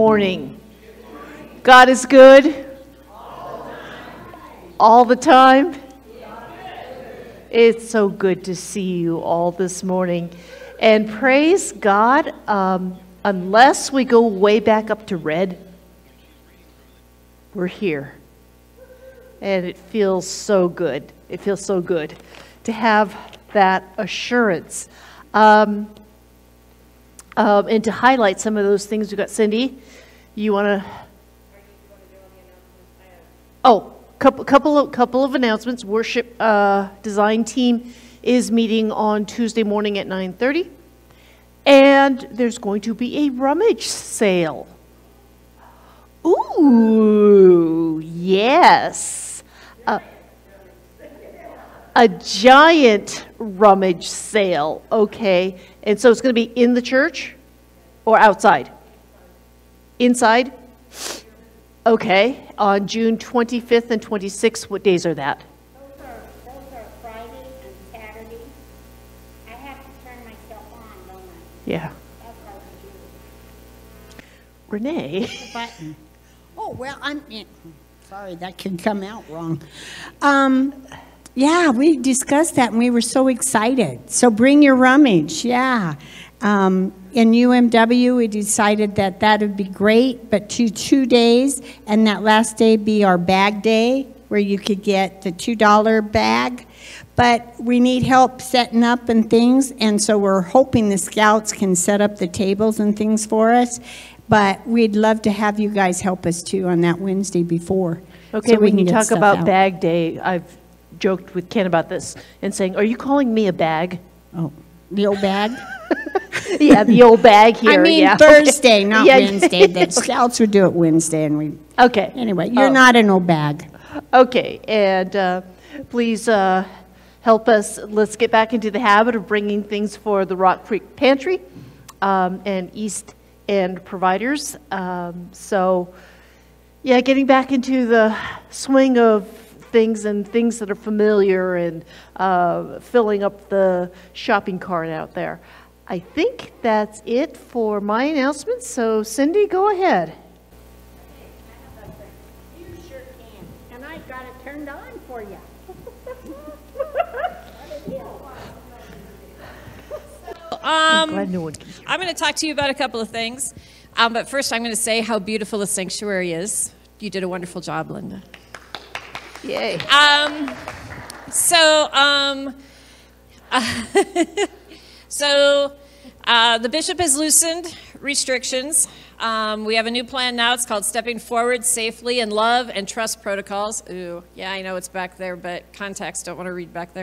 morning. God is good all the time. It's so good to see you all this morning. And praise God, unless we go way back up to red, we're here. And it feels so good. It feels so good to have that assurance. And to highlight some of those things, we've got Cindy. You want to? Oh, couple of announcements. Worship design team is meeting on Tuesday morning at 9:30, and there's going to be a rummage sale. Ooh, yes, a giant rummage sale. Okay, and so it's going to be in the church or outside? Inside? Okay, on June 25th and 26th, what days are that? Those are Friday and Saturday. I have to turn myself on, don't I? Yeah. That's hard to do. Renee? The button. Oh, well, sorry, that can come out wrong. Yeah, we discussed that and we were so excited. So bring your rummage, yeah. In UMW, we decided that that would be great, but 2 days, and that last day be our bag day, where you could get the $2 bag. But we need help setting up and things, and so we're hoping the scouts can set up the tables and things for us. But we'd love to have you guys help us too on that Wednesday before. Okay, so when you talk about bag day, I've joked with Ken about this and saying, are you calling me a bag? Oh, the old bag? Yeah, the old bag here. I mean, yeah. Thursday, not Yeah. Wednesday. The scouts would do it Wednesday, and we. Okay. Anyway, you're not an old bag. Okay, and please help us. Let's get back into the habit of bringing things for the Rock Creek Pantry and East End providers. So, yeah, getting back into the swing of things and things that are familiar and filling up the shopping cart out there. I think that's it for my announcements. So, Cindy, go ahead. You sure can. And I got it turned on for you. I'm glad no one can. I'm going to talk to you about a couple of things. But first, I'm going to say how beautiful the sanctuary is. You did a wonderful job, Linda. Yay. The bishop has loosened restrictions. We have a new plan now. It's called Stepping Forward Safely in Love and Trust Protocols. Ooh, yeah, I know it's back there, but contacts don't want to read back there.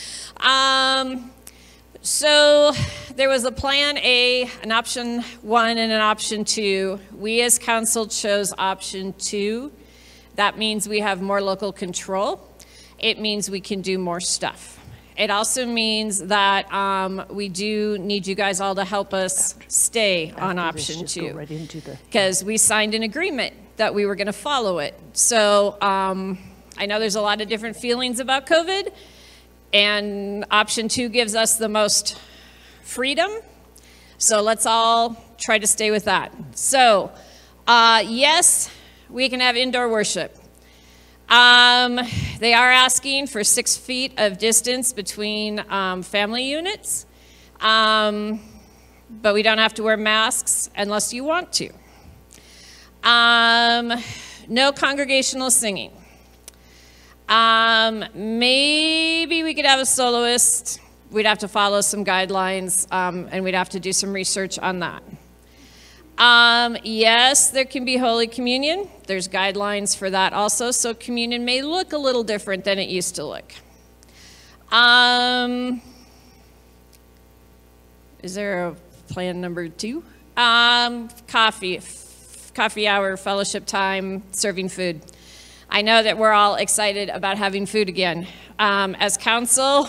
So there was a plan A, an option 1, and an option 2. We as council chose option 2. That means we have more local control. It means we can do more stuff. It also means that we do need you guys all to help us stay on option 2. Because we signed an agreement that we were going to follow it. So I know there's a lot of different feelings about COVID. And option 2 gives us the most freedom. So let's all try to stay with that. So yes, we can have indoor worship. They are asking for 6 feet of distance between family units, but we don't have to wear masks unless you want to. No congregational singing. Maybe we could have a soloist. We'd have to follow some guidelines, and we'd have to do some research on that. Yes, there can be Holy Communion. There's guidelines for that also, so communion may look a little different than it used to look. Is there a plan number 2? Coffee hour, fellowship time, serving food. I know that we're all excited about having food again. As council,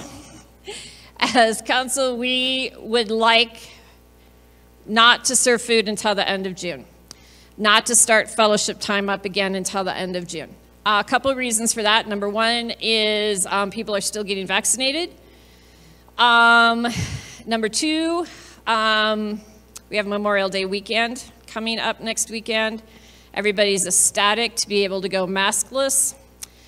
we would like not to serve food until the end of June, not to start fellowship time up again until the end of June. A couple of reasons for that. Number 1 is people are still getting vaccinated. Number 2, we have Memorial Day weekend coming up next weekend. Everybody's ecstatic to be able to go maskless.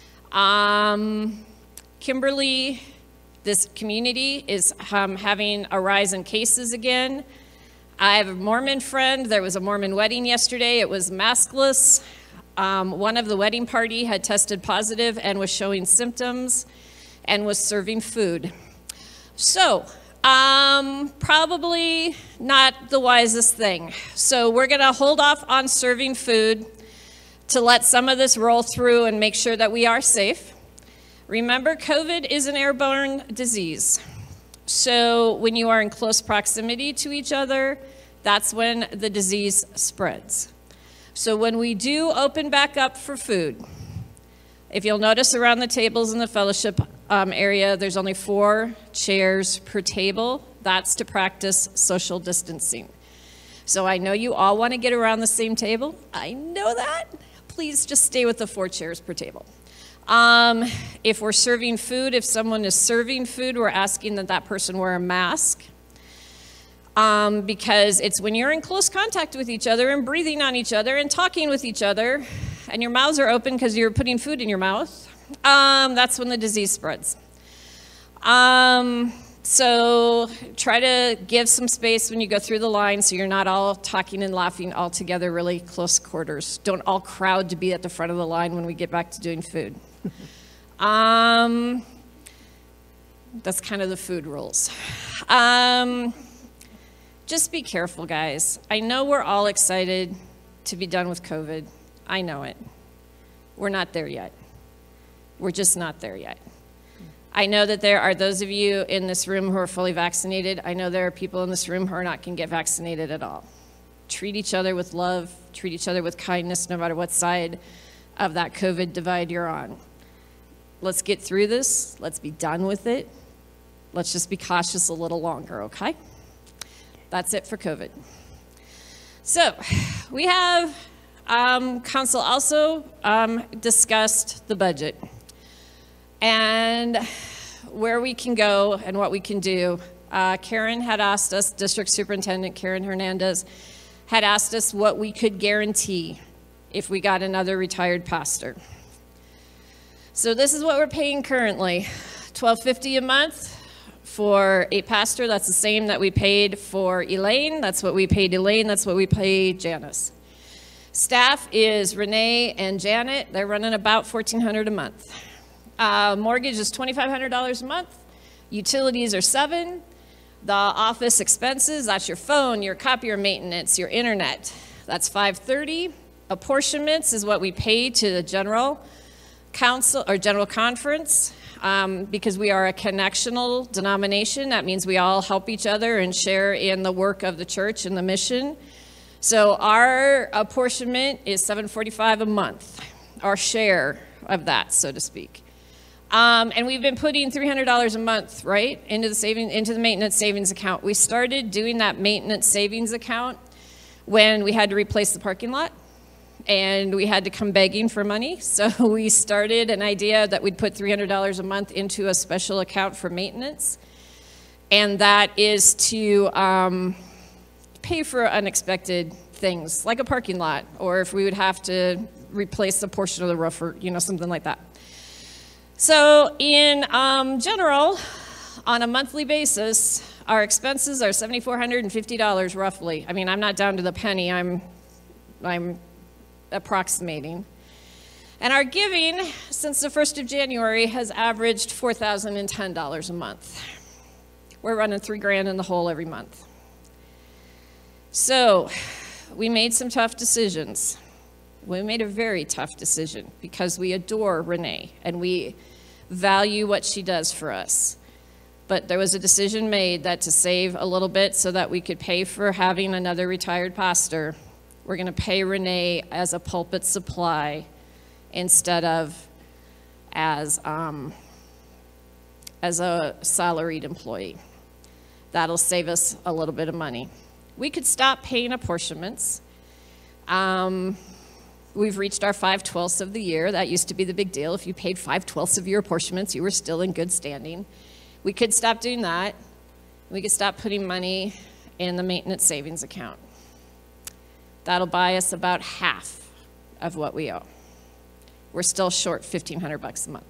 Kimberly, this community is having a rise in cases again. I have a Mormon friend. There was a Mormon wedding yesterday. It was maskless. One of the wedding party had tested positive and was showing symptoms and was serving food. So, probably not the wisest thing. So we're gonna hold off on serving food to let some of this roll through and make sure that we are safe. Remember, COVID is an airborne disease. So when you are in close proximity to each other, that's when the disease spreads. So when we do open back up for food, if you'll notice around the tables in the fellowship area, there's only 4 chairs per table. That's to practice social distancing. So I know you all want to get around the same table. I know that. Please just stay with the 4 chairs per table. If we're serving food, if someone is serving food, we're asking that that person wear a mask. Because it's when you're in close contact with each other and breathing on each other and talking with each other, and your mouths are open because you're putting food in your mouth, that's when the disease spreads. So try to give some space when you go through the line so you're not all talking and laughing all together, really close quarters. Don't all crowd to be at the front of the line when we get back to doing food. That's kind of the food rules. Just be careful, guys. I know we're all excited to be done with COVID. I know it. We're not there yet. We're just not there yet. I know that there are those of you in this room who are fully vaccinated. I know there are people in this room who are not going to get vaccinated at all. Treat each other with love. Treat each other with kindness, no matter what side of that COVID divide you're on. Let's get through this. Let's be done with it. Let's just be cautious a little longer, okay? That's it for COVID. So we have, council also discussed the budget and where we can go and what we can do. Karen had asked us, District Superintendent Karen Hernandez, had asked us what we could guarantee if we got another retired pastor. So this is what we're paying currently, $12.50 a month for a pastor. That's the same that we paid for Elaine. That's what we paid Elaine. That's what we paid Janice. Staff is Renee and Janet. They're running about $1,400 a month. Mortgage is $2,500 a month. Utilities are $7. The office expenses, that's your phone, your copier maintenance, your internet. That's $530. Apportionments is what we pay to the general council or general conference. Because we are a connectional denomination, that means we all help each other and share in the work of the church and the mission. So our apportionment is $745 a month, our share of that, so to speak. And we've been putting $300 a month, right, into the maintenance savings account. We started doing that maintenance savings account when we had to replace the parking lot. And we had to come begging for money. So we started an idea that we'd put $300 a month into a special account for maintenance. And that is to pay for unexpected things, like a parking lot, or if we would have to replace a portion of the roof or, you know, something like that. So in general, on a monthly basis, our expenses are $7,450 roughly. I mean, I'm not down to the penny, I'm approximating. And our giving since the 1st of January has averaged $4,010 a month. We're running $3,000 in the hole every month. So we made some tough decisions. We made a very tough decision because we adore Renee and we value what she does for us. But there was a decision made that to save a little bit so that we could pay for having another retired pastor, we're going to pay Renee as a pulpit supply instead of as a salaried employee. That'll save us a little bit of money. We could stop paying apportionments. We've reached our 5/12 of the year. That used to be the big deal. If you paid 5/12 of your apportionments, you were still in good standing. We could stop doing that. We could stop putting money in the maintenance savings account. That'll buy us about half of what we owe. We're still short $1,500 a month.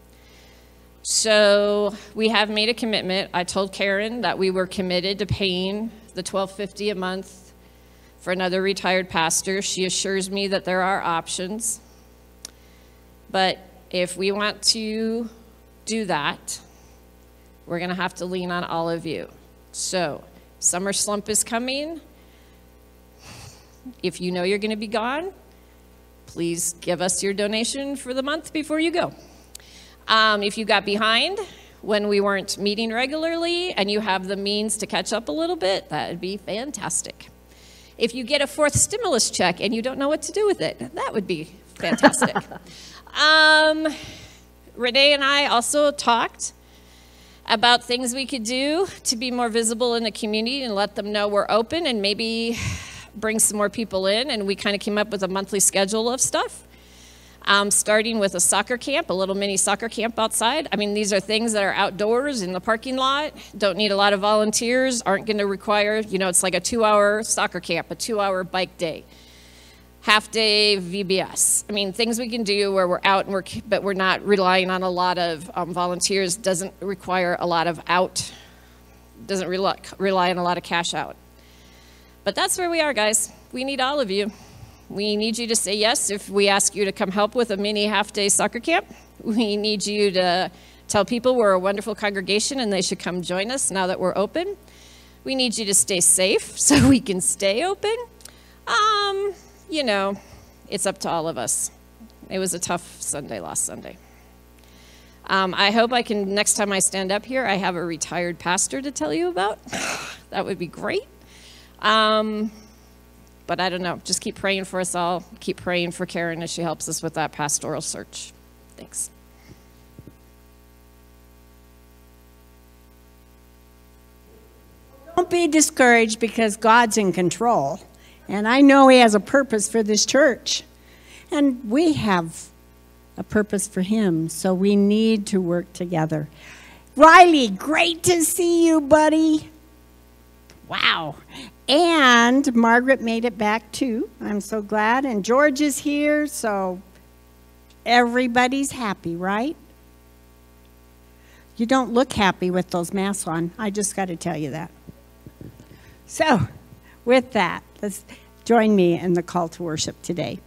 So we have made a commitment. I told Karen that we were committed to paying the $1,250 a month for another retired pastor. She assures me that there are options. But if we want to do that, we're going to have to lean on all of you. So summer slump is coming. If you know you're going to be gone, please give us your donation for the month before you go. If you got behind when we weren't meeting regularly and you have the means to catch up a little bit, that would be fantastic. If you get a fourth stimulus check and you don't know what to do with it, that would be fantastic. Renee and I also talked about things we could do to be more visible in the community and let them know we're open and maybe bring some more people in. And we kind of came up with a monthly schedule of stuff. Starting with a soccer camp, a little mini soccer camp outside. I mean, these are things that are outdoors in the parking lot, don't need a lot of volunteers, aren't going to require, it's like a 2-hour soccer camp, a 2-hour bike day, half-day VBS. I mean, things we can do where we're out, but we're not relying on a lot of volunteers, doesn't require a lot of doesn't rely on a lot of cash out. But that's where we are, guys. We need all of you. We need you to say yes if we ask you to come help with a mini half-day soccer camp. We need you to tell people we're a wonderful congregation and they should come join us now that we're open. We need you to stay safe so we can stay open. It's up to all of us. It was a tough Sunday last Sunday. I hope I can, next time I stand up here, I have a retired pastor to tell you about. That would be great. But I don't know, just keep praying for us all. Keep praying for Karen as she helps us with that pastoral search. Thanks. Don't be discouraged because God's in control. And I know He has a purpose for this church. And we have a purpose for Him, so we need to work together. Riley, great to see you, buddy. Wow. And Margaret made it back too. I'm so glad. And George is here, so everybody's happy, right? You don't look happy with those masks on. I just got to tell you that. So, with that, let's join me in the call to worship today.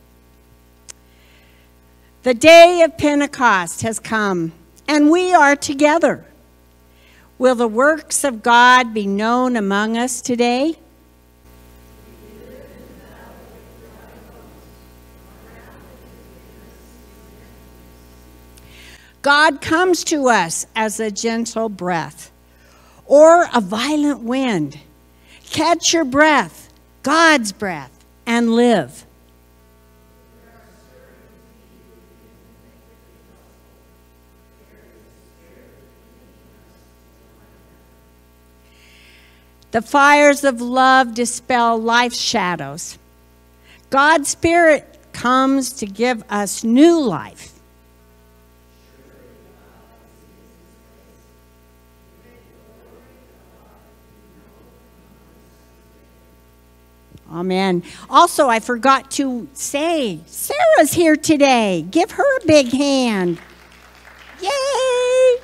The day of Pentecost has come, and we are together. Will the works of God be known among us today? God comes to us as a gentle breath or a violent wind. Catch your breath, God's breath, and live. The fires of love dispel life's shadows. God's Spirit comes to give us new life. Amen. Also, I forgot to say, Sarah's here today. Give her a big hand. Yay!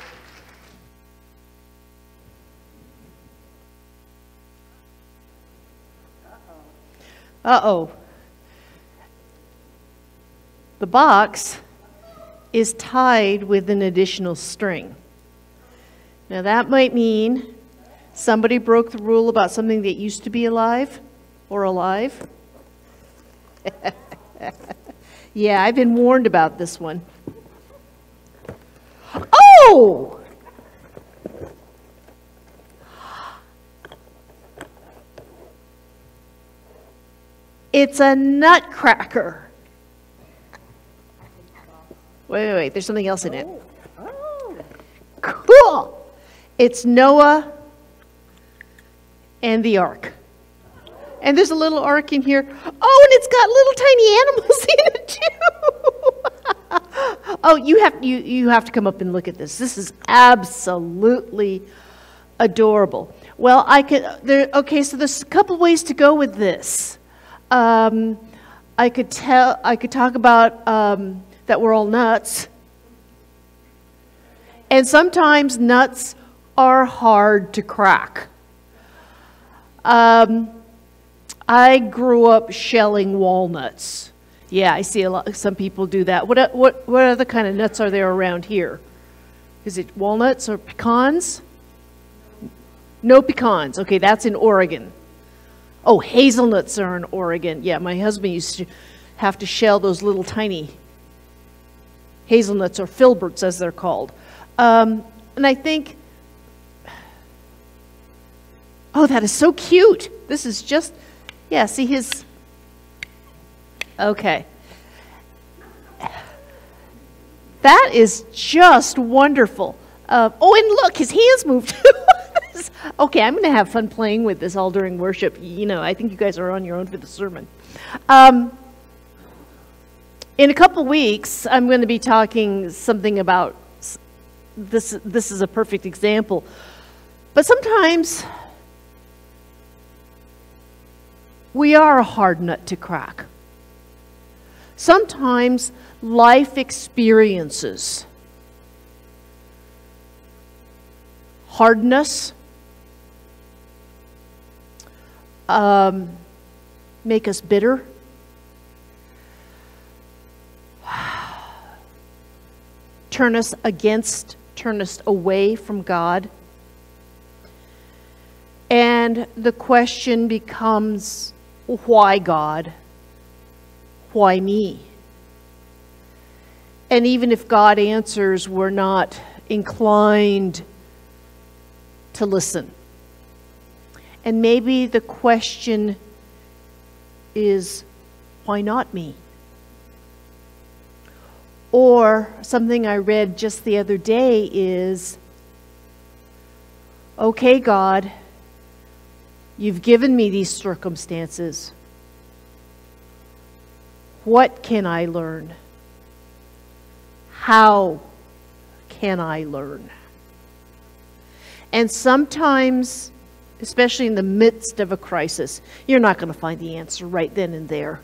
Uh-oh. The box is tied with an additional string. Now that might mean somebody broke the rule about something that used to be alive. Or alive? Yeah, I've been warned about this one. Oh! It's a nutcracker. Wait, there's something else in it. Oh. Cool! It's Noah and the ark. And there's a little ark in here. Oh, and it's got little tiny animals in it too. Oh, you have to come up and look at this. This is absolutely adorable. Well, okay, so there's a couple ways to go with this. I could talk about that we're all nuts. And sometimes nuts are hard to crack. I grew up shelling walnuts. Yeah, I see some people do that. What other kind of nuts are there around here? Is it walnuts or pecans? No pecans. Okay, that's in Oregon. Oh, hazelnuts are in Oregon. Yeah, my husband used to have to shell those little tiny hazelnuts, or filberts as they're called. And I think, oh, that is so cute. This is just, yeah, see his, okay. That is just wonderful. Oh, and look, his hands moved. Okay, I'm going to have fun playing with this all during worship. You know, I think you guys are on your own for the sermon. In a couple weeks, I'm going to be talking something about this. This is a perfect example. But sometimes we are a hard nut to crack. Sometimes life experiences hardness, make us bitter, turn us away from God. And the question becomes, why God? Why me? And even if God answers, we're not inclined to listen. And maybe the question is, why not me? Or something I read just the other day is, okay, God, you've given me these circumstances. What can I learn? How can I learn? And sometimes, especially in the midst of a crisis, you're not going to find the answer right then and there.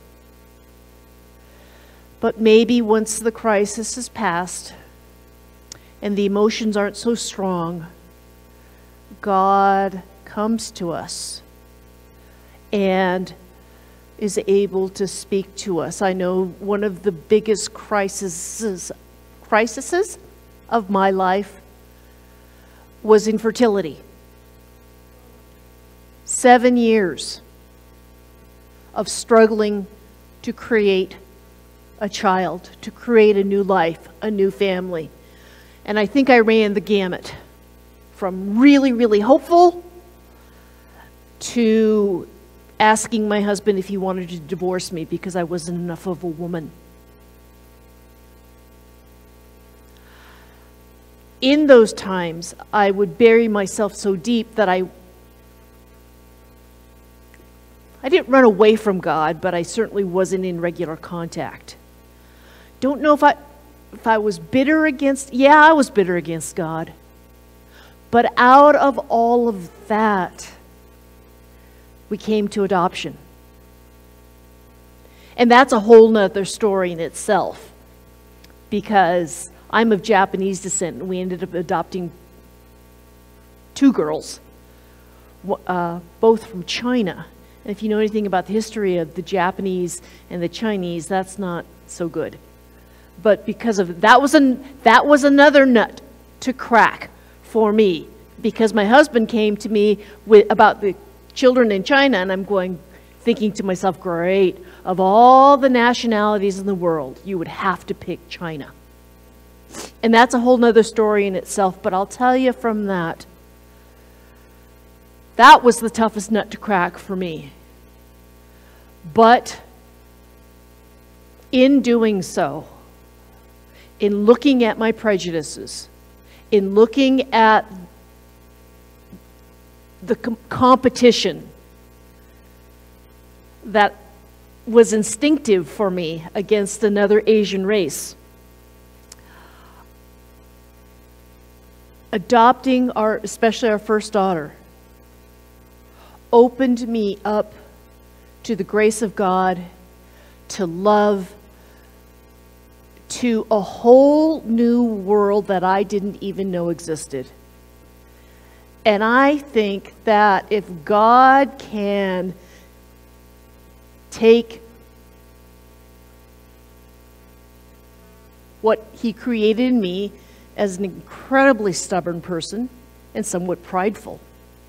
But maybe once the crisis has passed and the emotions aren't so strong, God comes to us and is able to speak to us. I know one of the biggest crises of my life was infertility. 7 years of struggling to create a child, to create a new life, a new family. And I think I ran the gamut from really, really hopeful to asking my husband if he wanted to divorce me because I wasn't enough of a woman. In those times, I would bury myself so deep that I didn't run away from God, but I certainly wasn't in regular contact. Don't know if I was bitter against, yeah, I was bitter against God. But out of all of that, we came to adoption. And that's a whole nother story in itself, because I'm of Japanese descent, and we ended up adopting 2 girls, both from China. And if you know anything about the history of the Japanese and the Chinese, that's not so good. But because of that was another nut to crack for me, because my husband came to me about the children in China, and I'm thinking to myself, great, of all the nationalities in the world, you would have to pick China. And that's a whole nother story in itself, but I'll tell you from that was the toughest nut to crack for me. But in doing so, in looking at my prejudices, in looking at the competition that was instinctive for me against another Asian race, adopting especially our first daughter, opened me up to the grace of God, to love, to a whole new world that I didn't even know existed. And I think that if God can take what he created in me as an incredibly stubborn person and somewhat prideful,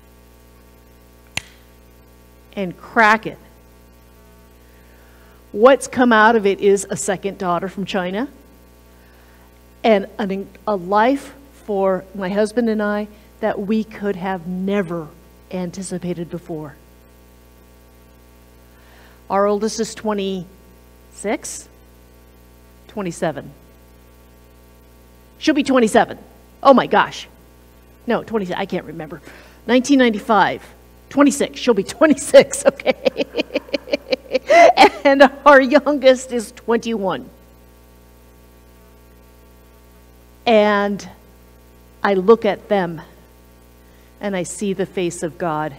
and crack it, what's come out of it is a second daughter from China and a life for my husband and I that we could have never anticipated before. Our oldest is 26, 27. She'll be 27. Oh my gosh. No, 20, I can't remember. 1995, 26. She'll be 26, okay. And our youngest is 21. And I look at them and I see the face of God.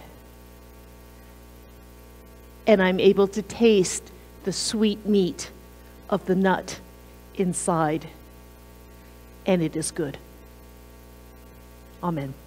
And I'm able to taste the sweet meat of the nut inside. And it is good. Amen.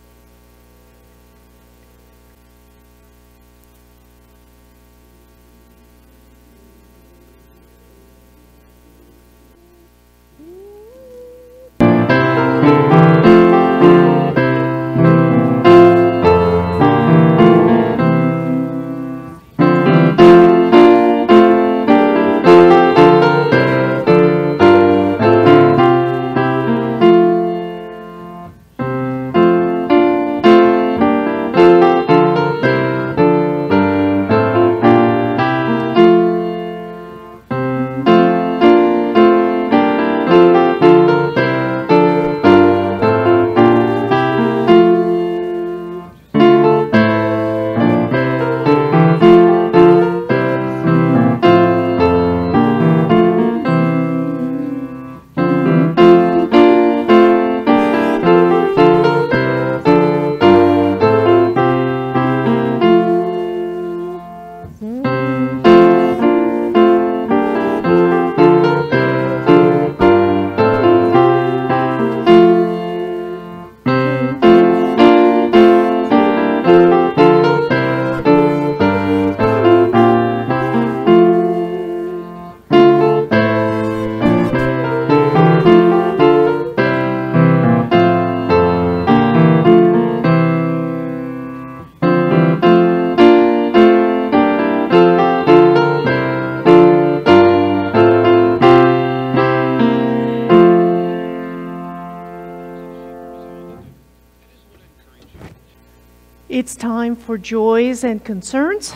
It's time for joys and concerns.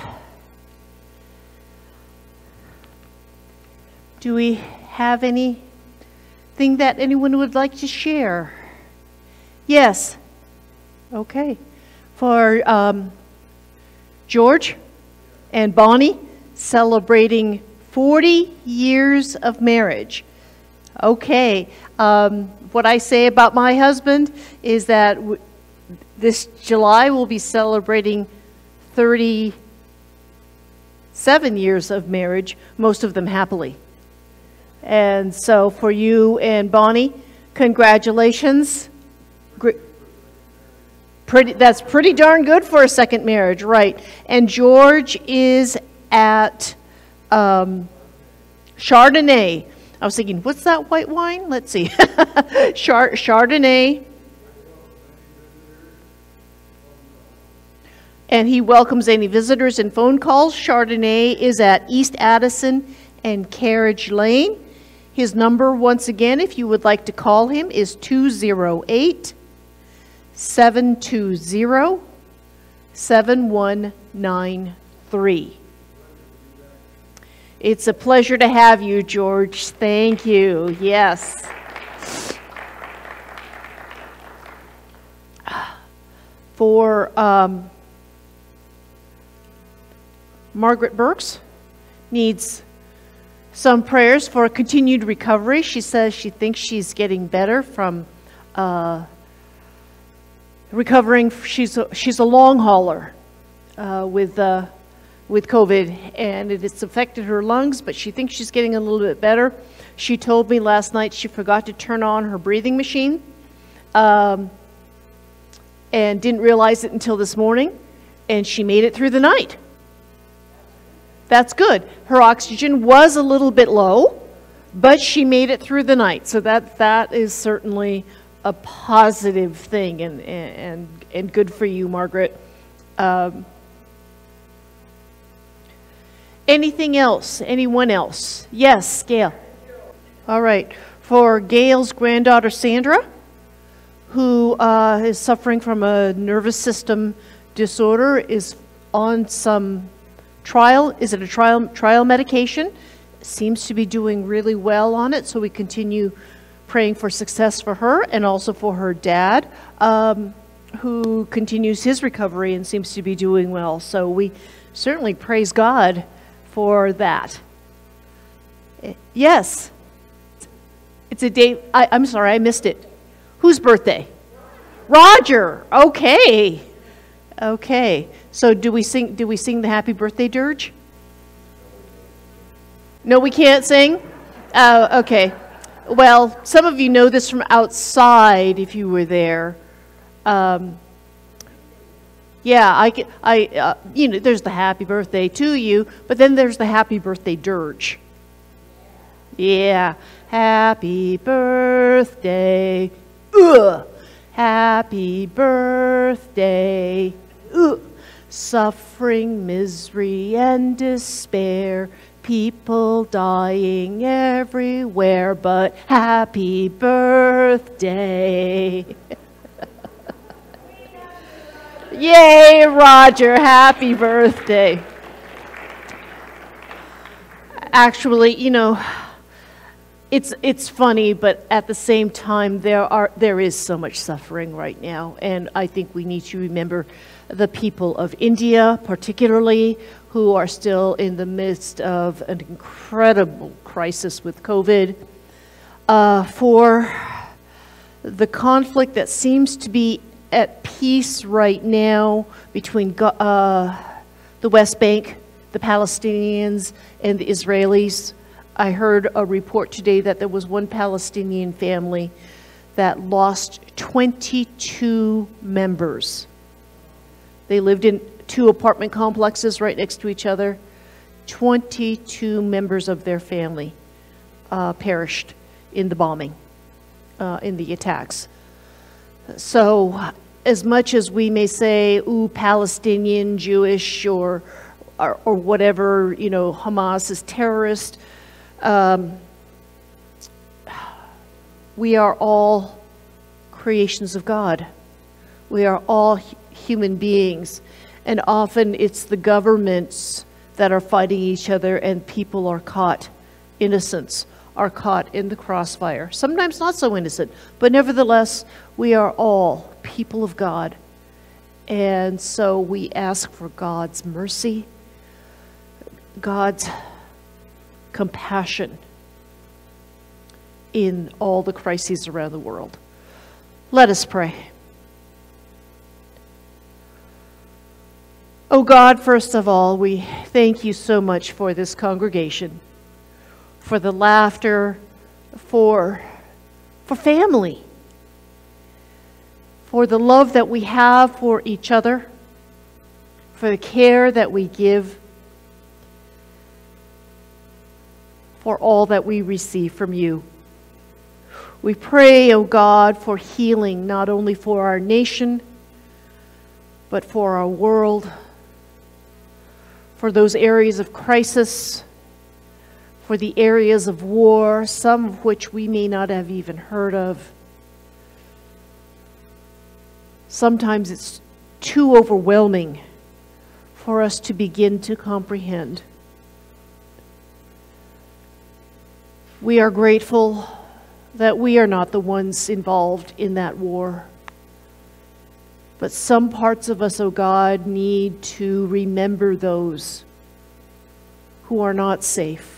Do we have anything that anyone would like to share? Yes. Okay. For George and Bonnie celebrating 40 years of marriage. Okay. What I say about my husband is that this July we'll be celebrating 37 years of marriage, most of them happily. And so for you and Bonnie, congratulations. That's pretty darn good for a second marriage, right? And George is at Chardonnay. I was thinking, what's that white wine? Let's see. Chardonnay. And he welcomes any visitors and phone calls. Chardonnay is at East Addison and Carriage Lane. His number, once again, if you would like to call him, is 208-720-7193. It's a pleasure to have you, George. Thank you. Yes. For Margaret Burks needs some prayers for continued recovery. She says she thinks she's getting better from recovering. She's a long hauler with with COVID, and it's affected her lungs, but she thinks she's getting a little bit better. She told me last night she forgot to turn on her breathing machine, and didn't realize it until this morning, and she made it through the night. That's good. Her oxygen was a little bit low, but she made it through the night. So that is certainly a positive thing, and good for you, Margaret. Anything else? Anyone else? Yes, Gail. All right. For Gail's granddaughter, Sandra, who is suffering from a nervous system disorder, is on some trial. Is it a trial medication? Seems to be doing really well on it, so we continue praying for success for her, and also for her dad, who continues his recovery and seems to be doing well. So we certainly praise God for that. Yes. It's a day. I'm sorry, I missed it. Whose birthday? Roger. Okay. Okay. So do we sing the happy birthday dirge? No, we can't sing? Okay. Well, some of you know this from outside if you were there. Yeah, you know, there's the happy birthday to you, but then there's the happy birthday dirge. Yeah. Happy birthday. Ugh. Happy birthday. Ugh. Suffering, misery, and despair. People dying everywhere, but happy birthday. Yay, Roger, happy birthday. Actually, you know, it's funny, but at the same time, there is so much suffering right now, and I think we need to remember the people of India, particularly, who are still in the midst of an incredible crisis with COVID, for the conflict that seems to be at peace right now between the West Bank, the Palestinians, and the Israelis. I heard a report today that there was one Palestinian family that lost 22 members. They lived in 2 apartment complexes right next to each other. 22 members of their family perished in the bombing, in the attacks. So as much as we may say, ooh, Palestinian, Jewish, or whatever, you know, Hamas is terrorist, we are all creations of God. We are all human beings. And often it's the governments that are fighting each other, and people are caught, innocents are caught in the crossfire. Sometimes not so innocent, but nevertheless, we are all people of God. And so we ask for God's mercy, God's compassion in all the crises around the world. Let us pray. Oh God, first of all, we thank you so much for this congregation, for the laughter, for family, for the love that we have for each other, for the care that we give, for all that we receive from you. We pray, O God, for healing, not only for our nation, but for our world, for those areas of crisis, for the areas of war, some of which we may not have even heard of. Sometimes it's too overwhelming for us to begin to comprehend. We are grateful that we are not the ones involved in that war. But some parts of us, O God, need to remember those who are not safe,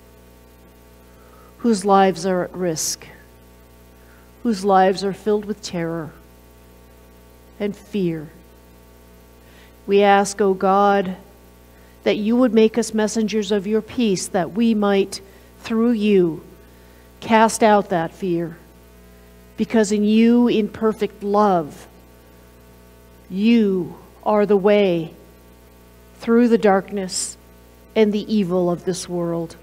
whose lives are at risk, whose lives are filled with terror and fear. We ask, O God, that you would make us messengers of your peace, that we might, through you, cast out that fear. Because in you, in perfect love, you are the way through the darkness and the evil of this world.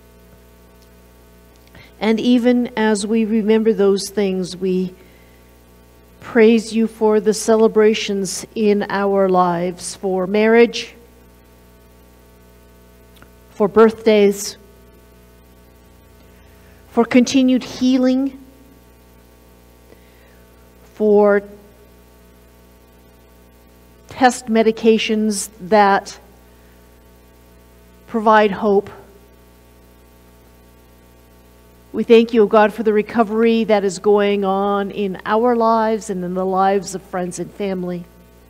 And even as we remember those things, we praise you for the celebrations in our lives, for marriage, for birthdays, for continued healing, for test medications that provide hope. We thank you, O God, for the recovery that is going on in our lives and in the lives of friends and family.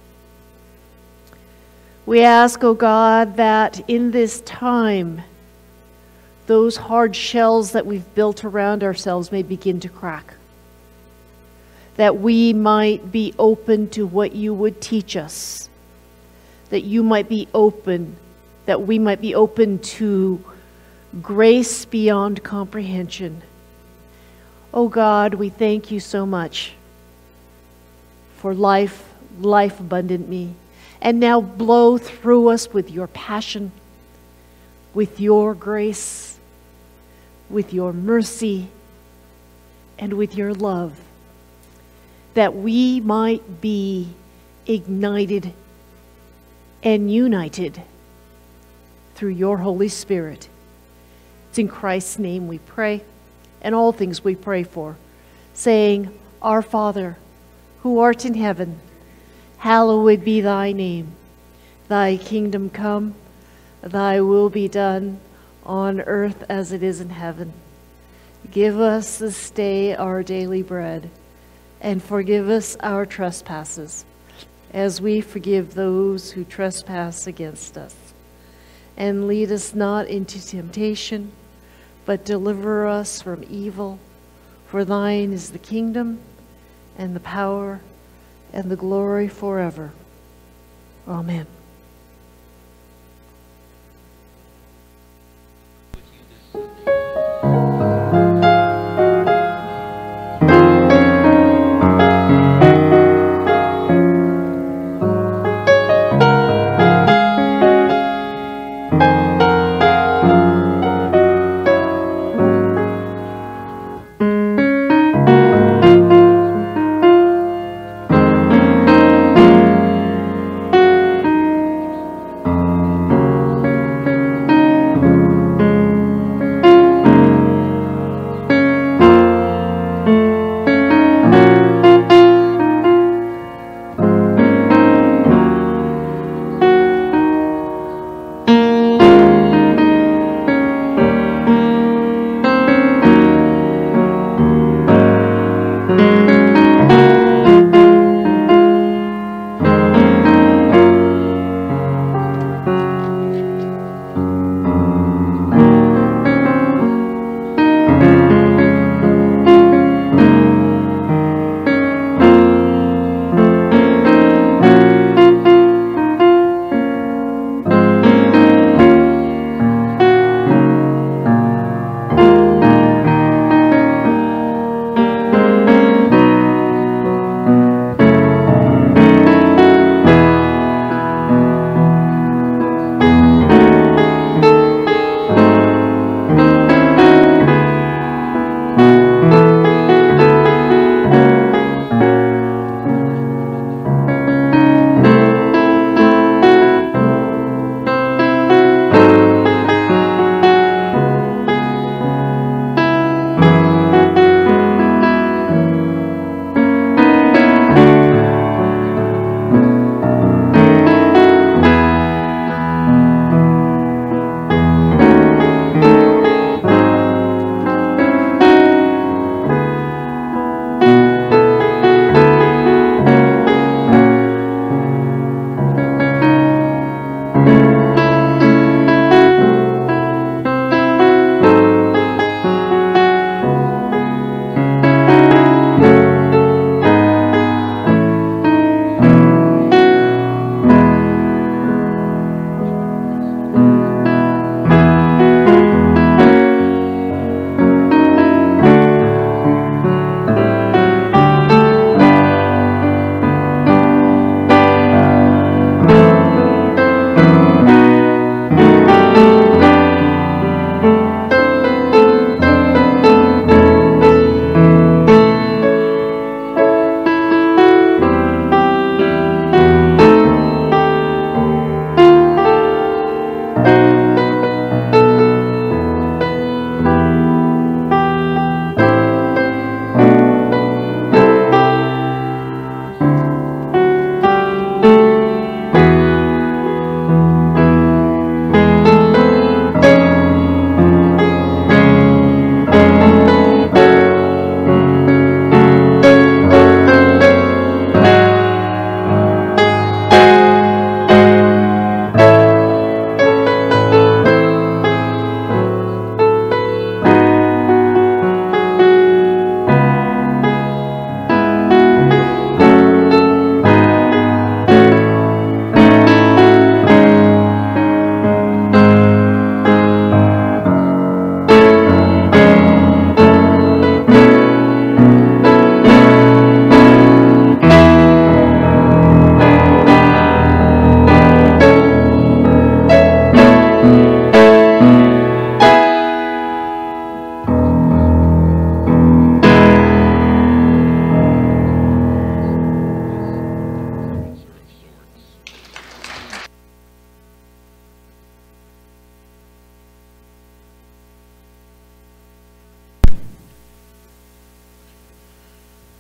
We ask, O God, that in this time, those hard shells that we've built around ourselves may begin to crack. That we might be open to what you would teach us. That you might be open, that we might be open to grace beyond comprehension. Oh God, we thank you so much for life, life abundantly. And now blow through us with your passion, with your grace, with your mercy, and with your love, that we might be ignited and united through your Holy Spirit. It's in Christ's name we pray, and all things we pray for, saying, Our Father, who art in heaven, hallowed be thy name. Thy kingdom come, thy will be done on earth as it is in heaven. Give us this day our daily bread, and forgive us our trespasses, as we forgive those who trespass against us. And lead us not into temptation, but deliver us from evil. For thine is the kingdom, and the power, and the glory forever. Amen.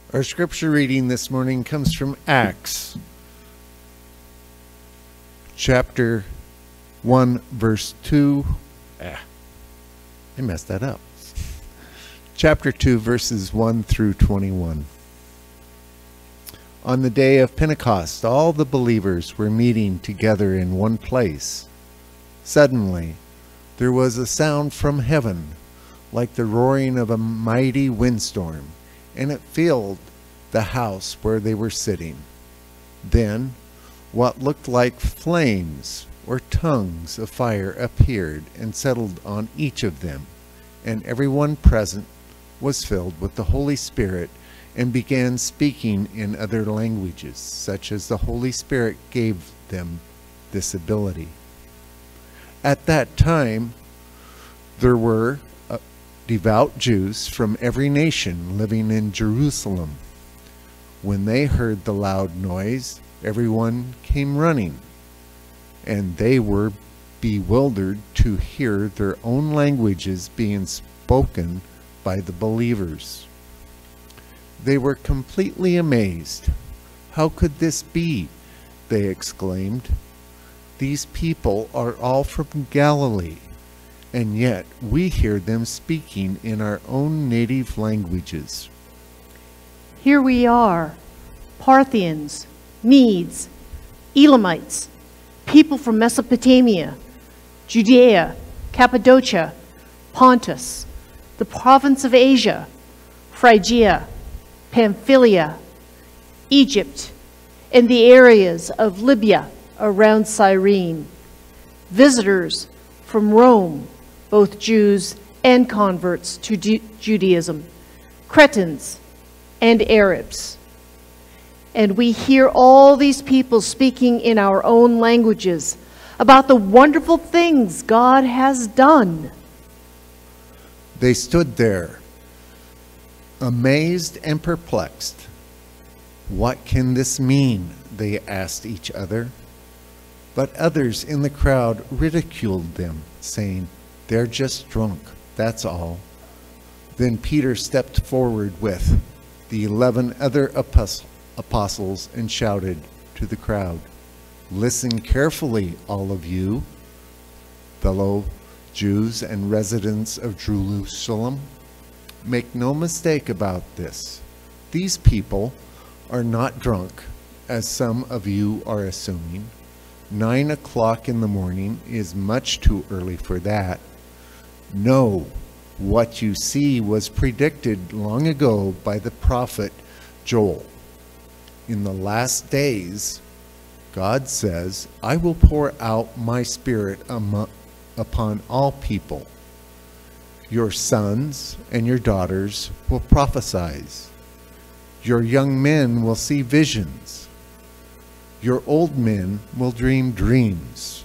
Our scripture reading this morning comes from Acts, chapter 1, verse 2. I messed that up. Chapter 2, verses 1 through 21. On the day of Pentecost, all the believers were meeting together in one place. Suddenly, there was a sound from heaven, like the roaring of a mighty windstorm, and it filled the house where they were sitting. Then, what looked like flames or tongues of fire appeared and settled on each of them, and everyone present was filled with the Holy Spirit and began speaking in other languages, such as the Holy Spirit gave them this ability. At that time, there were devout Jews from every nation living in Jerusalem. When they heard the loud noise, everyone came running, and they were bewildered to hear their own languages being spoken by the believers. They were completely amazed. "How could this be?" they exclaimed. "These people are all from Galilee, and yet we hear them speaking in our own native languages." Here we are, Parthians, Medes, Elamites, people from Mesopotamia, Judea, Cappadocia, Pontus, the province of Asia, Phrygia, Pamphylia, Egypt, and the areas of Libya around Cyrene, visitors from Rome, both Jews and converts to Judaism, Cretans and Arabs. And we hear all these people speaking in our own languages about the wonderful things God has done. They stood there, amazed and perplexed. "What can this mean?" they asked each other. But others in the crowd ridiculed them, saying, "They're just drunk, that's all." Then Peter stepped forward with the 11 other apostles and shouted to the crowd, "Listen carefully, all of you, fellow Jews and residents of Jerusalem. Make no mistake about this. These people are not drunk, as some of you are assuming. 9 o'clock in the morning is much too early for that. No, what you see was predicted long ago by the prophet Joel. In the last days, God says, I will pour out my spirit upon all people. Your sons and your daughters will prophesy. Your young men will see visions. Your old men will dream dreams.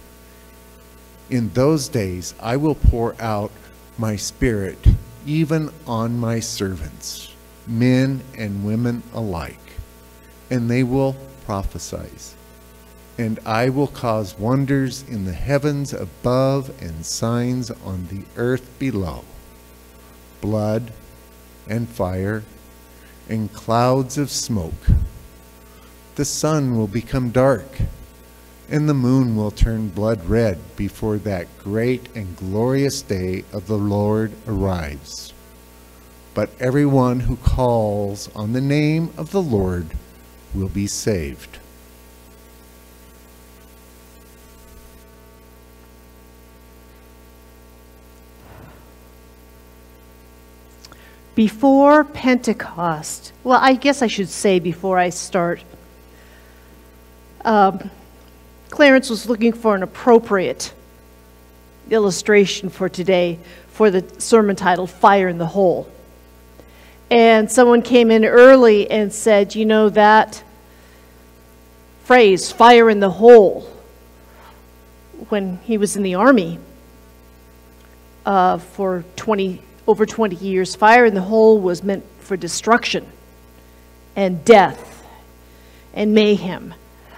In those days I will pour out my spirit even on my servants, men and women alike, and they will prophesy. And I will cause wonders in the heavens above and signs on the earth below, blood and fire and clouds of smoke. The sun will become dark, and the moon will turn blood red before that great and glorious day of the Lord arrives. But everyone who calls on the name of the Lord will be saved. Before Pentecost, well, I guess I should say before I start, Clarence was looking for an appropriate illustration for today for the sermon title, Fire in the Hole. And someone came in early and said, you know, that phrase, fire in the hole, when he was in the Army for over 20 years, fire in the hole was meant for destruction and death and mayhem.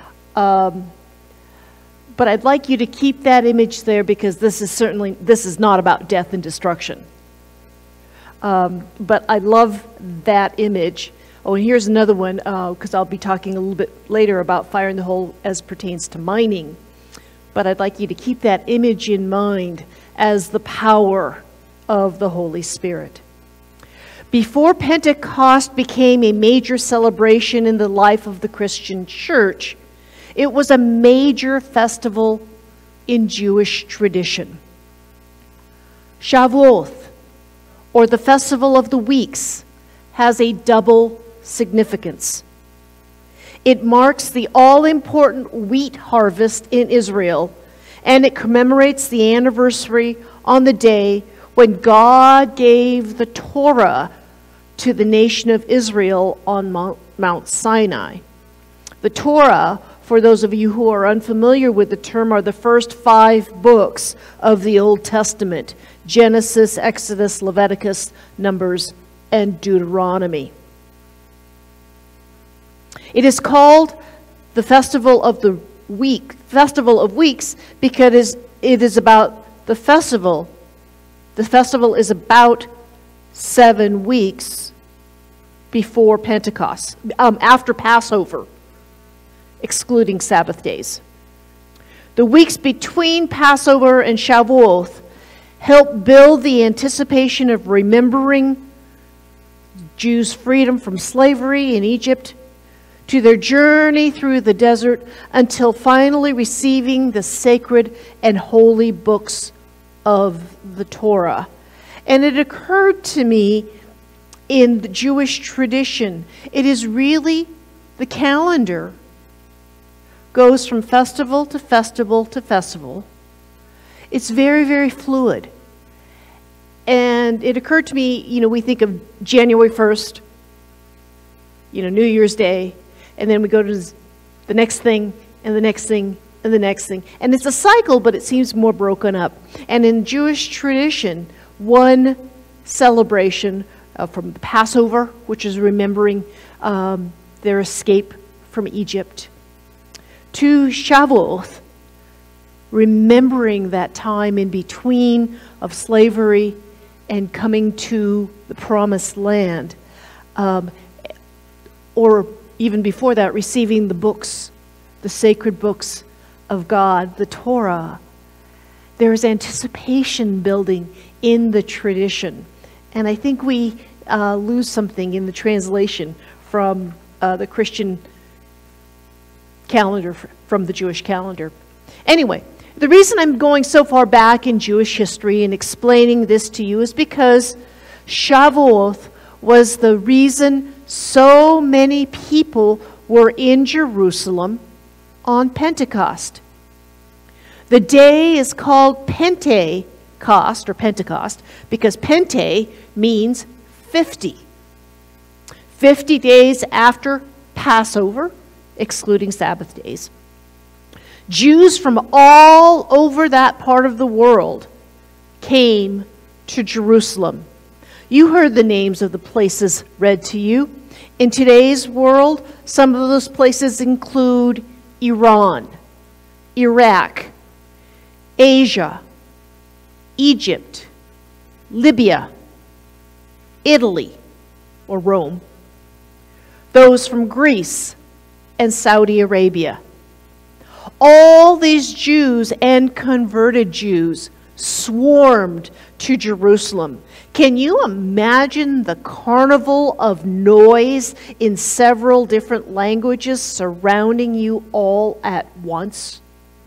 But I'd like you to keep that image there, because this is not about death and destruction. But I love that image. Oh, and here's another one, because I'll be talking a little bit later about fire in the hole as pertains to mining. But I'd like you to keep that image in mind as the power of the Holy Spirit. Before Pentecost became a major celebration in the life of the Christian church, it was a major festival in Jewish tradition. Shavuot, or the Festival of the Weeks, has a double significance. It marks the all-important wheat harvest in Israel, and it commemorates the anniversary on the day when God gave the Torah to the nation of Israel on Mount Sinai. The Torah, for those of you who are unfamiliar with the term, are the first 5 books of the Old Testament: Genesis, Exodus, Leviticus, Numbers, and Deuteronomy. It is called the Festival of Weeks, because it is about the festival. The festival is about 7 weeks before Pentecost, after Passover, excluding Sabbath days. The weeks between Passover and Shavuot help build the anticipation of remembering Jews' freedom from slavery in Egypt, to their journey through the desert, until finally receiving the sacred and holy books of the Torah. And it occurred to me, in the Jewish tradition, it is really the calendar goes from festival to festival to festival. It's very, very fluid. And it occurred to me, we think of January 1st, New Year's Day, and then we go to the next thing, and the next thing, and the next thing. And it's a cycle, but it seems more broken up. And in Jewish tradition, one celebration from the Passover, which is remembering their escape from Egypt, to Shavuot, remembering that time in between of slavery and coming to the promised land, or even before that, receiving the books, the sacred books of God, the Torah. There is anticipation building in the tradition. And I think we lose something in the translation from the Christian calendar, from the Jewish calendar. Anyway, the reason I'm going so far back in Jewish history and explaining this to you is because Shavuot was the reason so many people were in Jerusalem on Pentecost. The day is called Pentecost, or Pentecost, because Pente means 50. 50 days after Passover, excluding Sabbath days. Jews from all over that part of the world came to Jerusalem. You heard the names of the places read to you. In today's world, some of those places include Iran, Iraq, Asia, Egypt, Libya, Italy, or Rome, those from Greece and Saudi Arabia. All these Jews and converted Jews swarmed to Jerusalem. Can you imagine the carnival of noise in several different languages surrounding you all at once?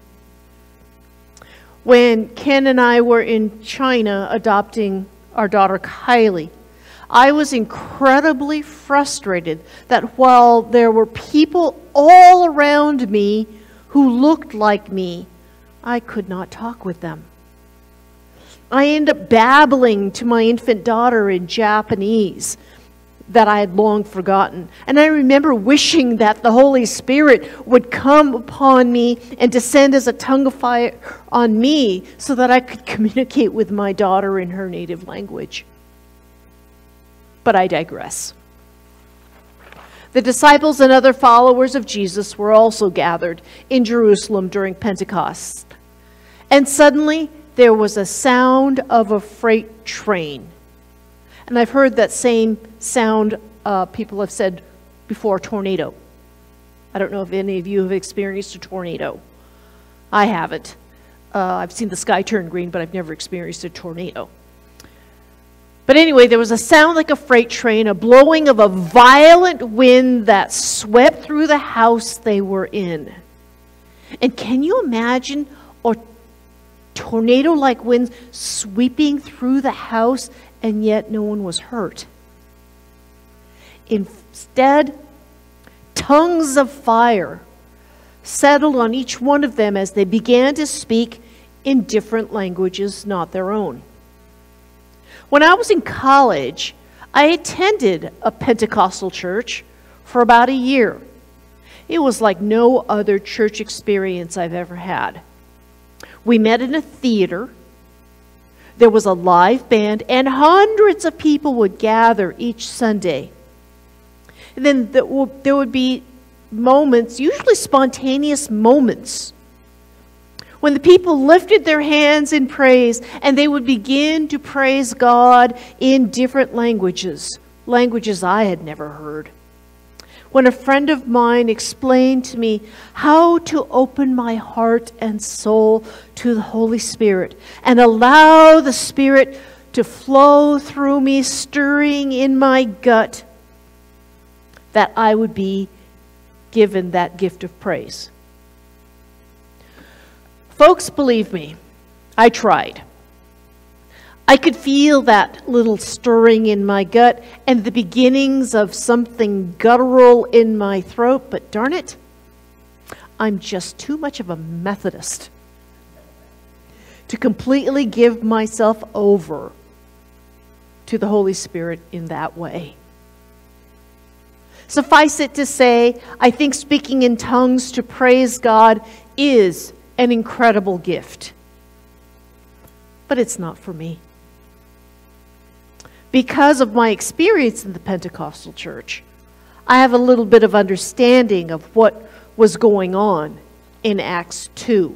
When Ken and I were in China adopting our daughter Kylie, I was incredibly frustrated that while there were people all around me who looked like me, I could not talk with them. I ended up babbling to my infant daughter in Japanese that I had long forgotten. And I remember wishing that the Holy Spirit would come upon me and descend as a tongue of fire on me so that I could communicate with my daughter in her native language. But I digress. The disciples and other followers of Jesus were also gathered in Jerusalem during Pentecost. And suddenly, there was a sound of a freight train. And I've heard that same sound, people have said, before a tornado. I don't know if any of you have experienced a tornado. I haven't. I've seen the sky turn green, but I've never experienced a tornado. But anyway, there was a sound like a freight train, a blowing of a violent wind that swept through the house they were in. And can you imagine a tornado-like winds sweeping through the house, and yet no one was hurt? Instead, tongues of fire settled on each one of them as they began to speak in different languages, not their own. When I was in college, I attended a Pentecostal church for about a year. It was like no other church experience I've ever had. We met in a theater. There was a live band, and hundreds of people would gather each Sunday. And then there would be moments, usually spontaneous moments, when the people lifted their hands in praise and they would begin to praise God in different languages, languages I had never heard. When a friend of mine explained to me how to open my heart and soul to the Holy Spirit and allow the Spirit to flow through me, stirring in my gut, that I would be given that gift of praise. Folks, believe me, I tried. I could feel that little stirring in my gut and the beginnings of something guttural in my throat, but darn it, I'm just too much of a Methodist to completely give myself over to the Holy Spirit in that way. Suffice it to say, I think speaking in tongues to praise God is an incredible gift. But it's not for me. Because of my experience in the Pentecostal church, I have a little bit of understanding of what was going on in Acts 2.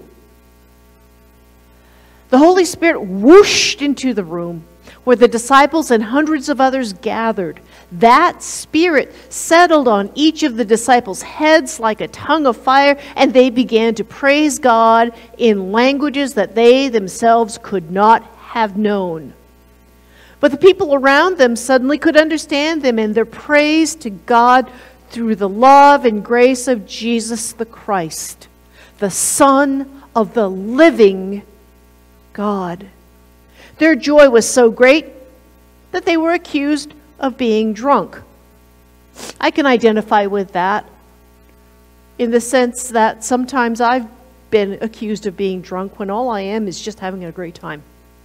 The Holy Spirit whooshed into the room where the disciples and hundreds of others gathered. That Spirit settled on each of the disciples' heads like a tongue of fire, and they began to praise God in languages that they themselves could not have known. But the people around them suddenly could understand them and their praise to God through the love and grace of Jesus the Christ, the Son of the living God. Their joy was so great that they were accused of being drunk. I can identify with that in the sense that sometimes I've been accused of being drunk when all I am is just having a great time.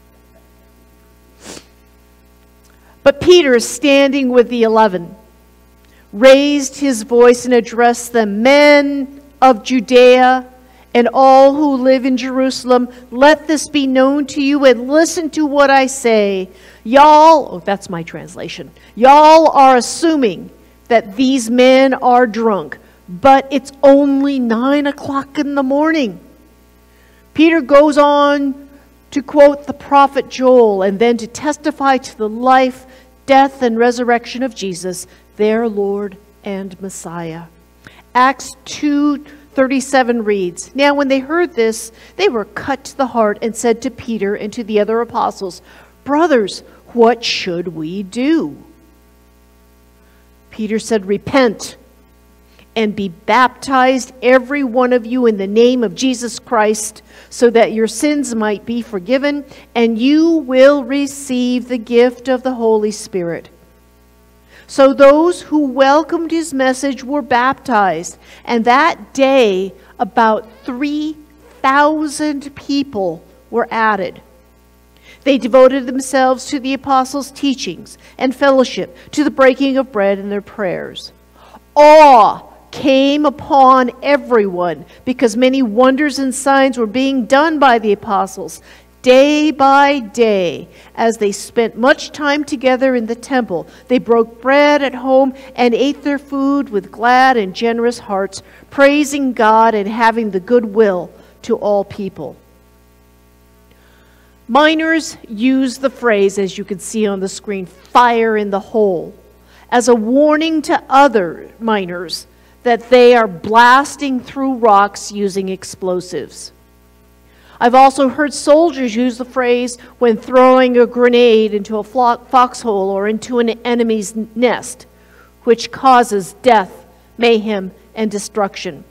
But Peter, standing with the 11, raised his voice and addressed them, "Men of Judea and all who live in Jerusalem, let this be known to you and listen to what I say. Y'all," that's my translation, "y'all are assuming that these men are drunk, but it's only 9 o'clock in the morning." Peter goes on to quote the prophet Joel and then to testify to the life, death, and resurrection of Jesus, their Lord and Messiah. Acts 2:37 reads, "Now when they heard this, they were cut to the heart and said to Peter and to the other apostles, 'Brothers, what should we do?' Peter said, 'Repent and be baptized, every one of you, in the name of Jesus Christ, so that your sins might be forgiven, and you will receive the gift of the Holy Spirit.' So those who welcomed his message were baptized, and that day about 3,000 people were added. They devoted themselves to the apostles' teachings and fellowship, to the breaking of bread and their prayers. Awe came upon everyone because many wonders and signs were being done by the apostles. Day by day, as they spent much time together in the temple, they broke bread at home and ate their food with glad and generous hearts, praising God and having the goodwill to all people." Miners use the phrase, as you can see on the screen, "fire in the hole," as a warning to other miners that they are blasting through rocks using explosives. I've also heard soldiers use the phrase when throwing a grenade into a foxhole or into an enemy's nest, which causes death, mayhem, and destruction.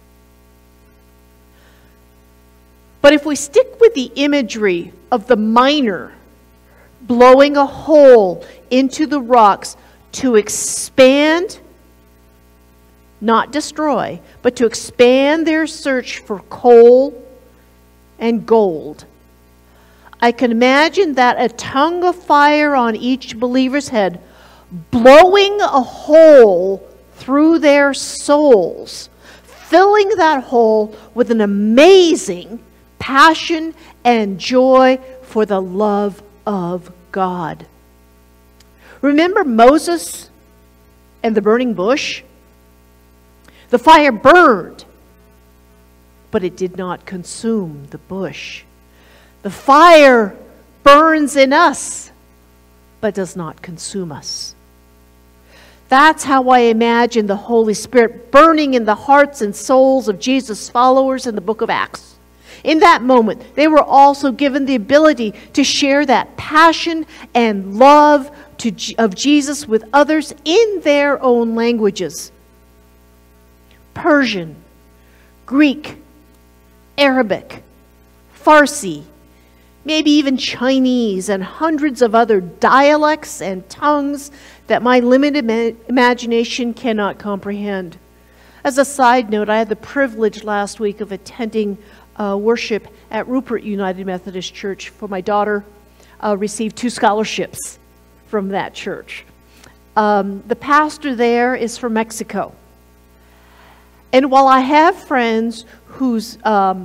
But if we stick with the imagery of the miner blowing a hole into the rocks to expand, not destroy, but to expand their search for coal and gold, I can imagine that a tongue of fire on each believer's head, blowing a hole through their souls, filling that hole with an amazing passion and joy for the love of God. Remember Moses and the burning bush? The fire burned, but it did not consume the bush. The fire burns in us, but does not consume us. That's how I imagine the Holy Spirit burning in the hearts and souls of Jesus' followers in the book of Acts. In that moment, they were also given the ability to share that passion and love of Jesus with others in their own languages. Persian, Greek, Arabic, Farsi, maybe even Chinese, and hundreds of other dialects and tongues that my limited imagination cannot comprehend. As a side note, I had the privilege last week of attending worship at Crossroads United Methodist Church, for my daughter received 2 scholarships from that church. The pastor there is from Mexico. And while I have friends whose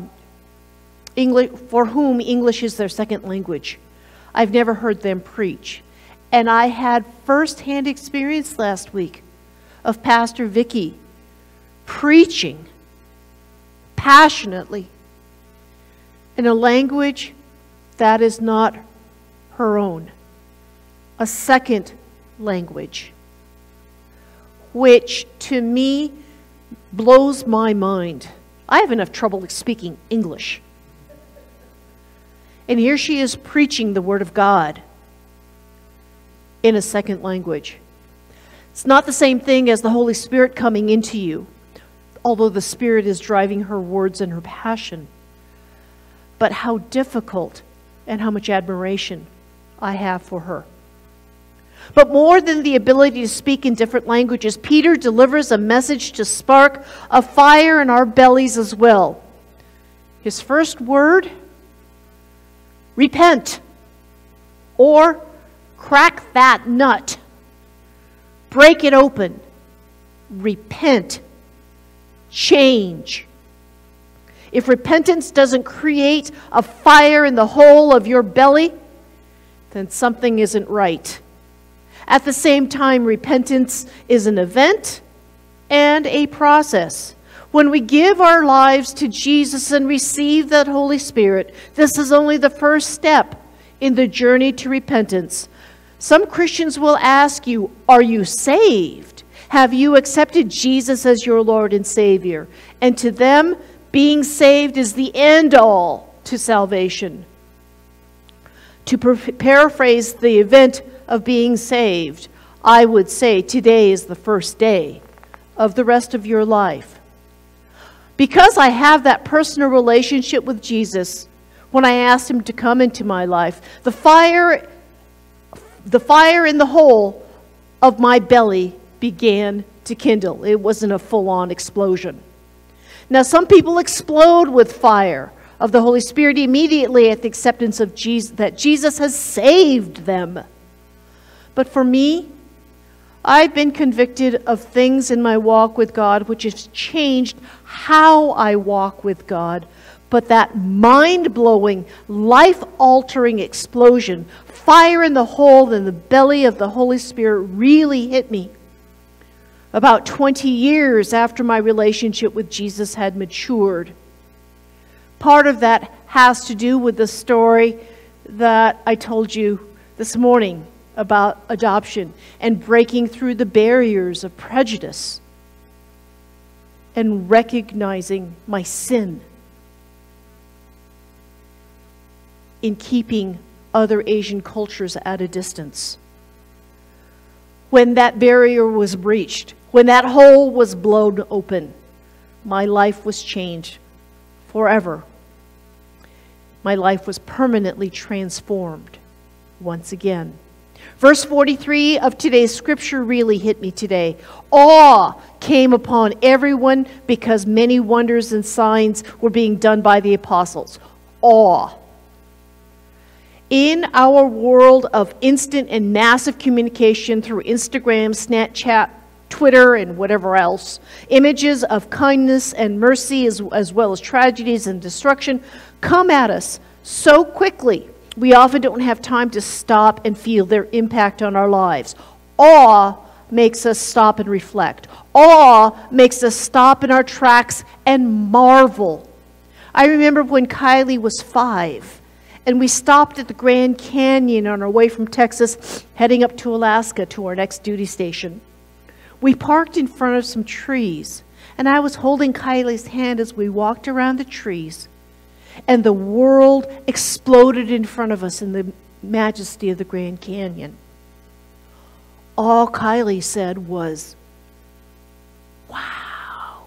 for whom English is their second language, I've never heard them preach. And I had firsthand experience last week of Pastor Vicky preaching passionately in a language that is not her own, a second language, which to me blows my mind. I have enough trouble speaking English. And here she is preaching the Word of God in a second language. It's not the same thing as the Holy Spirit coming into you, although the Spirit is driving her words and her passion. But how difficult and how much admiration I have for her. But more than the ability to speak in different languages, Peter delivers a message to spark a fire in our bellies as well. His first word, repent, or crack that nut. Break it open. Repent. Change. If repentance doesn't create a fire in the hole of your belly, then something isn't right. At the same time, repentance is an event and a process. When we give our lives to Jesus and receive that Holy Spirit, this is only the first step in the journey to repentance. Some Christians will ask you, are you saved? Have you accepted Jesus as your Lord and Savior? And to them, being saved is the end all to salvation. To paraphrase the event of being saved, I would say today is the first day of the rest of your life. Because I have that personal relationship with Jesus, when I asked him to come into my life, the fire in the hole of my belly began to kindle. It wasn't a full-on explosion. Now, some people explode with fire of the Holy Spirit immediately at the acceptance of Jesus, that Jesus has saved them. But for me, I've been convicted of things in my walk with God which has changed how I walk with God. But that mind-blowing, life-altering explosion, fire in the hole in the belly of the Holy Spirit, really hit me. About 20 years after my relationship with Jesus had matured. Part of that has to do with the story that I told you this morning about adoption and breaking through the barriers of prejudice and recognizing my sin in keeping other Asian cultures at a distance. When that barrier was breached, when that hole was blown open, my life was changed forever. My life was permanently transformed once again. Verse 43 of today's scripture really hit me today. Awe came upon everyone because many wonders and signs were being done by the apostles. Awe. In our world of instant and massive communication through Instagram, Snapchat, Twitter, and whatever else, images of kindness and mercy as well as tragedies and destruction come at us so quickly, we often don't have time to stop and feel their impact on our lives. Awe makes us stop and reflect. Awe makes us stop in our tracks and marvel. I remember when Kylie was 5, and we stopped at the Grand Canyon on our way from Texas, heading up to Alaska to our next duty station. We parked in front of some trees, and I was holding Kylie's hand as we walked around the trees, and the world exploded in front of us in the majesty of the Grand Canyon. All Kylie said was, "Wow."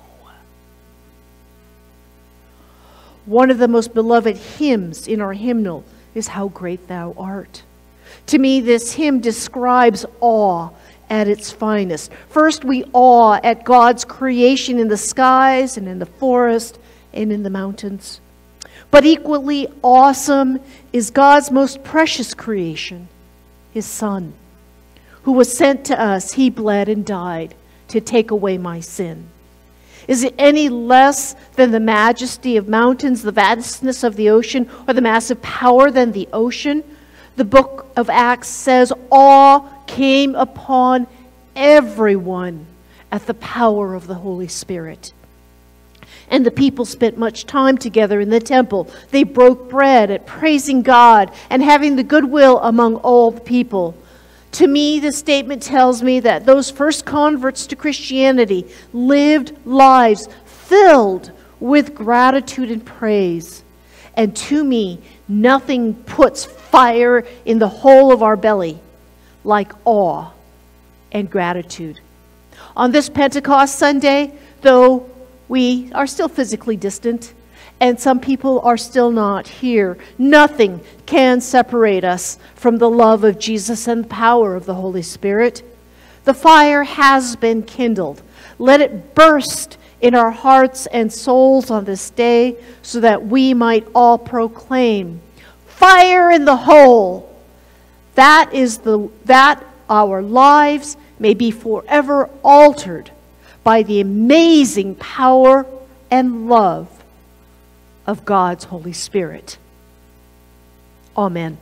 One of the most beloved hymns in our hymnal is "How Great Thou Art." To me, this hymn describes awe at its finest. First, we awe at God's creation in the skies and in the forest and in the mountains. But equally awesome is God's most precious creation, His Son, who was sent to us. He bled and died to take away my sin. Is it any less than the majesty of mountains, the vastness of the ocean, or the massive power than the ocean? The book of Acts says awe came upon everyone at the power of the Holy Spirit. And the people spent much time together in the temple. They broke bread at praising God and having the goodwill among all the people. To me, this statement tells me that those first converts to Christianity lived lives filled with gratitude and praise. And to me, nothing puts fire in the hole of our belly like awe and gratitude. On this Pentecost Sunday, though we are still physically distant, and some people are still not here, nothing can separate us from the love of Jesus and the power of the Holy Spirit. The fire has been kindled. Let it burst in our hearts and souls on this day so that we might all proclaim, "Fire in the hole!" That our lives may be forever altered by the amazing power and love of God's Holy Spirit. Amen.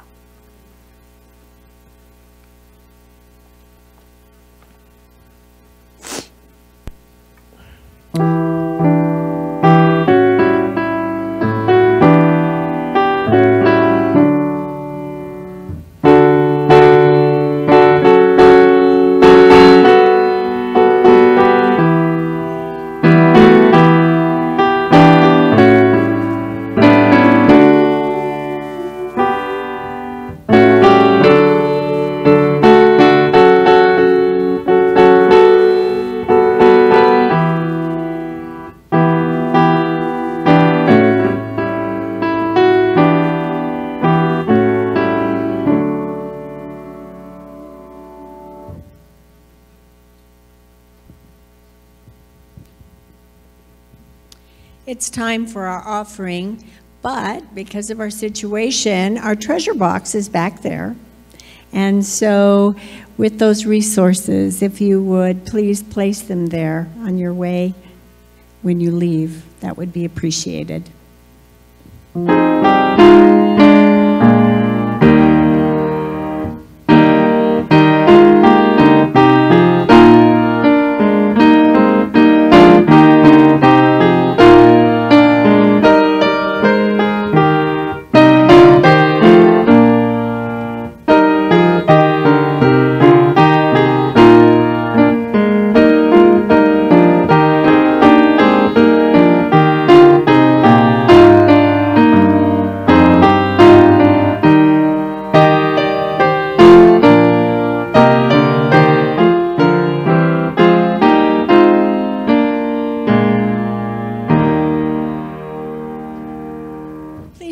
It's time for our offering, but because of our situation, our treasure box is back there. And so with those resources, if you would please place them there on your way when you leave, that would be appreciated.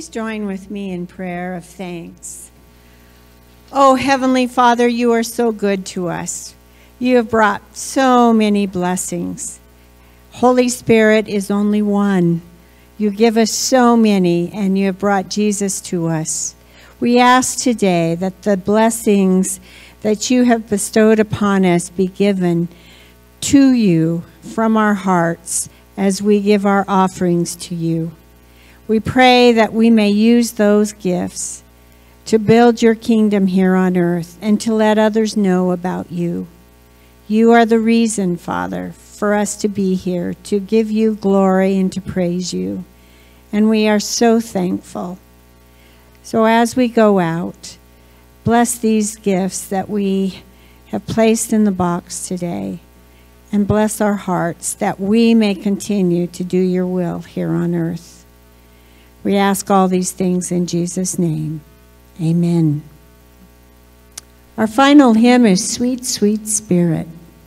Please join with me in prayer of thanks. Oh, Heavenly Father, you are so good to us. You have brought so many blessings. Holy Spirit is only one. You give us so many, and you have brought Jesus to us. We ask today that the blessings that you have bestowed upon us be given to you from our hearts as we give our offerings to you. We pray that we may use those gifts to build your kingdom here on earth and to let others know about you. You are the reason, Father, for us to be here, to give you glory and to praise you. And we are so thankful. So as we go out, bless these gifts that we have placed in the box today, and bless our hearts that we may continue to do your will here on earth. We ask all these things in Jesus' name. Amen. Our final hymn is Sweet, Sweet Spirit.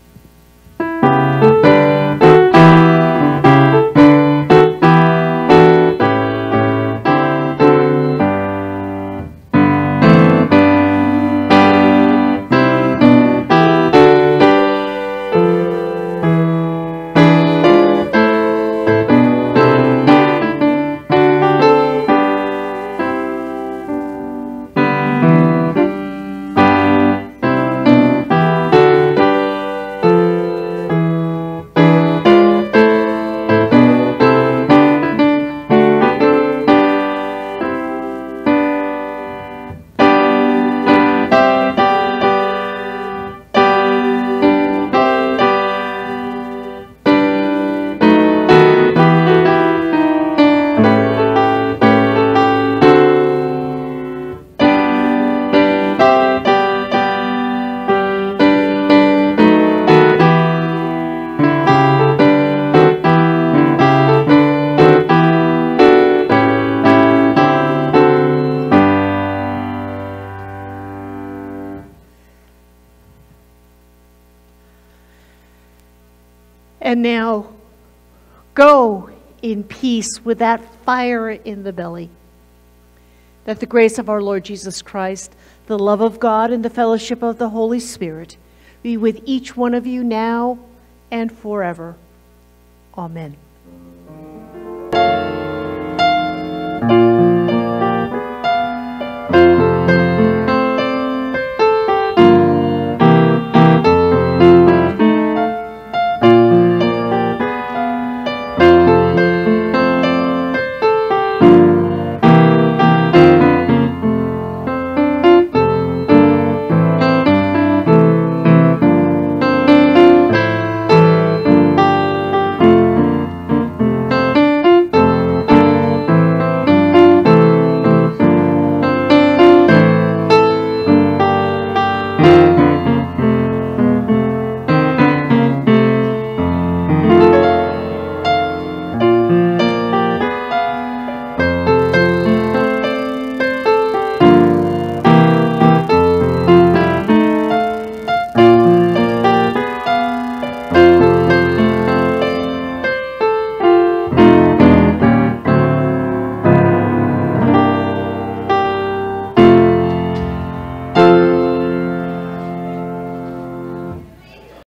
And now, go in peace with that fire in the belly. That the grace of our Lord Jesus Christ, the love of God, and the fellowship of the Holy Spirit be with each one of you now and forever. Amen.